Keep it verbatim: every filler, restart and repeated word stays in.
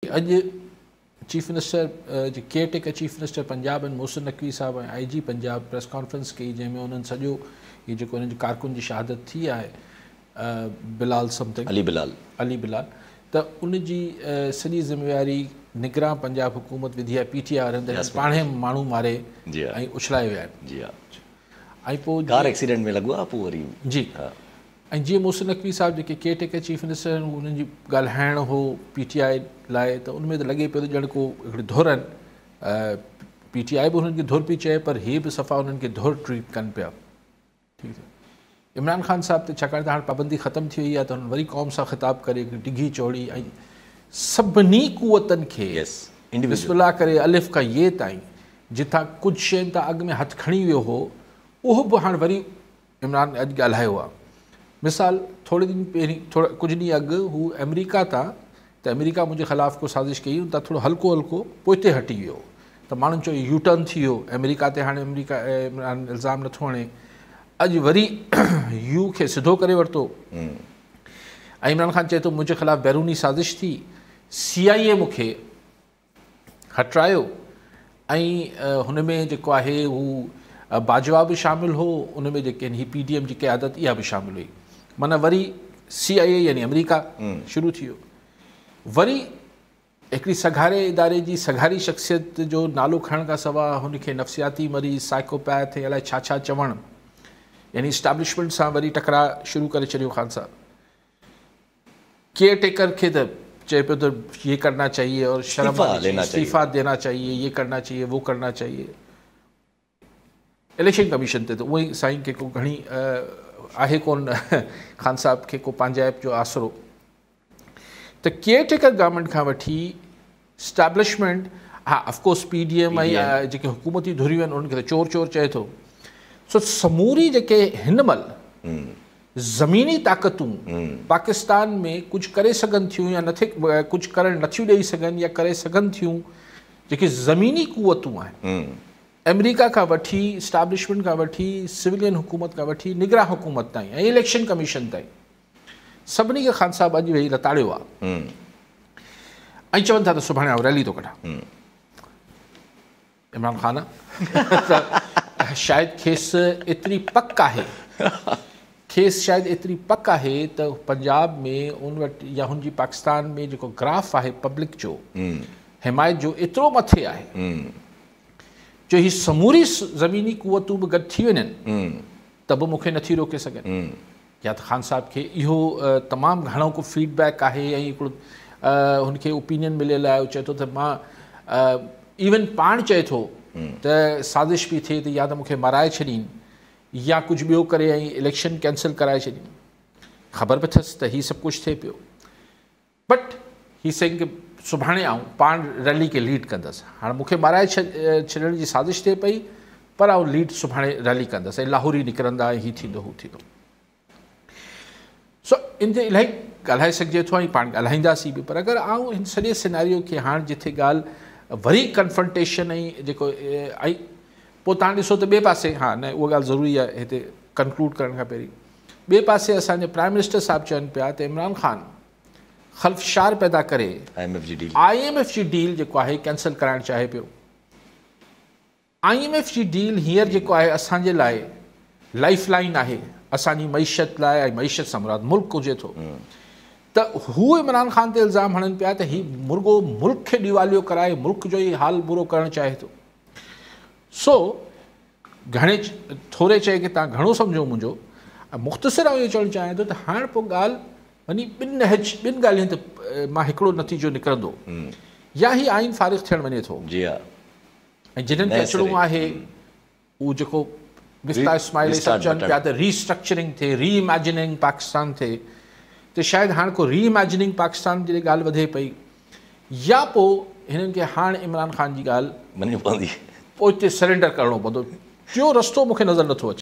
अॼु chief minister जे caretaker chief minister Punjab आहिनि मोहसिन नक़वी साहब ऐं I G Punjab press conference कई, जंहिंमें उन्हनि सॼो इहो जेको उन्हनि जो कारकुन जी शहादत थी आहे बिलाल समथिंग अली बिलाल अली बिलाल, त उनजी सॼी ज़िम्मेवारी निगरां पंजाब हुकूमत विधी आहे पी टी आई वारनि पाणे माण्हू मारे ऐं उछलाए विया आहिनि। जी हा, ऐं पोइ कार एक्सीडेंट में लॻो आहे पोइ वरी जी ऐं जीअं मोहसिन नक़वी साहब जेके केयर टेकर चीफ मिनिस्टर आहिनि उन्हनि जी ॻाल्हाइण हो पी टी आई लाइ, त उनमें त लॻे पियो त ॼण को हिकिड़ी धुर आहिनि, पी टी आई बि हुननि खे धुर पई चए पर हीअ बि सफ़ा उन्हनि खे धुर ट्रीट कनि पिया। ठीकु आहे, इमरान ख़ान साहब ते छाकाणि त हाणे पाबंदी ख़तमु थी वई आहे त हुननि वरी क़ौम सां ख़िताब करे डिघी चौड़ी ऐं सभिनी कुवतनि खे बिस्मिल्लाह करे अलिफ खां ये ताईं जिथां कुझु शयुनि तां अॻु में हथु खणी वियो हो उहो बि हाणे वरी इमरान अॼु ॻाल्हायो आहे। मिसाल थोरे ॾींहं पहिरीं थोरा कुझु ॾींहं अॻु हू अमेरिका तां त अमेरिका मुंहिंजे ख़िलाफ़ु को साज़िश कई उन तां थोरो हल्को हल्को पोइते हटी वियो, त माण्हुनि चयो यू टर्न थी वियो अमेरिका ते, हाणे अमेरिका इमरान इल्ज़ाम नथो हणे। अॼु वरी यू खे सिधो करे वरितो ऐं इमरान ख़ान चए थो मुंहिंजे ख़िलाफ़ु बैरूनी साज़िश थी, सी आई ए मूंखे हटायो ऐं हुन में जेको आहे हू बाजवा बि शामिलु हो, उन में जेके आहिनि ही पी डी एम जी क़यादत इहा बि शामिलु हुई, माना वरी सी आई ए यानी अमेरिका शुरू थी वियो। वरी हिकिड़ी सघारे इदारे जी सघारी शख़्सियत जो नालो खणण खां सवाइ हुनखे नफ़्सियाती मरीज़ साइकोपैथ अलाए छा छा चवणु, यानी इस्टेब्लिशमेंट सां वरी टकरा शुरू करे छॾियो ख़ान साहब। केयर टेकर खे त चए पियो त ये करना चाहिए और शर्म इस्तीफ़ा देना चाहिए, ये करना चाहिए वो करना चाहिए। इलेक्शन कमीशन ते त उहो ई साईं खे को घणी आहे कोन ख़ान साहब खे को पंहिंजाइप जो आसिरो। त केयर टेकर गवर्नमेंट खां वठी स्टैब्लिशमेंट, हा अफकोर्स पी डी एम ऐं जेके हुकूमती धुरियूं आहिनि उन्हनि खे त चोर चोर चए थो। सो समूरी जेके हिन महिल ज़मीनी ताक़तूं पाकिस्तान में कुझु करे सघनि थियूं या नथे कुझु करणु नथियूं ॾेई सघनि या करे सघनि थियूं, जेके ज़मीनी कुवतूं आहिनि अमेरिका खां वठी स्टैब्लिशमेंट खां वठी सिविलियन हुकूमत खां वठी निगरां हुकूमत ताईं ऐं इलेक्शन कमीशन ताईं सभिनी खे ख़ान साहब अॼु वेही लताड़ियो आहे ऐं चवनि था त सुभाणे आउं रैली थो कढां। इमरान ख़ान शायदि खेसि एतिरी पक आहे खेसि शायदि एतिरी पक आहे त पंजाब में उन वटि या हुनजी पाकिस्तान में जेको ग्राफ आहे पब्लिक जो हिमायत जो एतिरो मथे आहे जो ही समूरी ज़मीनी कुवतूं बि गॾु थी वञनि त बि मूंखे नथी रोके सघनि। या त ख़ान साहब खे इहो तमामु घणो को फीडबैक आहे ऐं हिकिड़ो हुनखे ओपिनियन मिलियल आहे, चए थो त मां इवन पाण चए थो त साज़िश बि थिए त या त मूंखे माराए छॾीनि या कुझु ॿियो करे ऐं इलेक्शन कैंसिल कराए छॾीनि। ख़बर बि अथसि त हीअ सभु कुझु थिए पियो, बट हीअ सेंग खे सुभाणे आऊं पाण रैली खे लीड कंदसि। हाणे मूंखे माराए छ छॾण जी साज़िश थिए पई पर आऊं लीड सुभाणे रैली कंदसि ऐं लाहौर ई निकिरंदा ऐं हीअ थींदो हू थींदो। सो इन ते इलाही ॻाल्हाए सघिजे थो ऐं पाण ॻाल्हाईंदासीं बि, पर अगरि आऊं हिन सॼे सिनेरियो खे हाणे जिथे ॻाल्हि वरी कन्फ्रंटेशन ऐं जेको ऐं पोइ तव्हां ॾिसो त ॿिए पासे, हा न उहा ॻाल्हि ज़रूरी आहे हिते कंक्लूड करण खां पहिरीं, ॿिए पासे असांजे प्राइम मिनिस्टर साहिबु चवनि पिया त इमरान ख़ान ख़ल्फशार पैदा करे आई एम एफ जी डील आई एम एफ जी डील जेको आहे कैंसिल कराइणु चाहे पियो। आई एम एफ जी डील हींअर जेको आहे असांजे लाइ लाइफ लाइन आहे, असांजी मईशत लाइ ऐं मईशत सां मुराद मुल्क हुजे थो। त हू इमरान ख़ान ते इल्ज़ाम हणनि पिया त हीउ मुर्गो मुल्क खे ॾीवालियो कराए मुल्क जो ई हाल बुरो करणु चाहे थो। सो घणे थोरे चए की तव्हां घणो सम्झो मुंहिंजो, ऐं मुख़्तसिर इहो चवणु चाहियां थो त हाणे पोइ ॻाल्हि वञी ॿिनि नहज ॿिनि ॻाल्हियुनि ते मां हिकिड़ो नतीजो निकिरंदो, या ही आइन फ़ारिग़ थियणु वञे थो ऐं जिन्हनि खे अचिणो आहे उहो जेको मिफ्ता इस्माइल सभु चवनि पिया त रीस्ट्रक्चरिंग थिए, री इमेजिनिंग पाकिस्तान थिए, त शायदि हाणे को री इमेजिनिंग पाकिस्तान जी ॻाल्हि वधे पई या पोइ हिननि खे हाणे इमरान ख़ान जी ॻाल्हि मञी पवंदी, पोइ हिते सरेंडर करिणो पवंदो। टियों रस्तो मूंखे नज़र नथो अचे।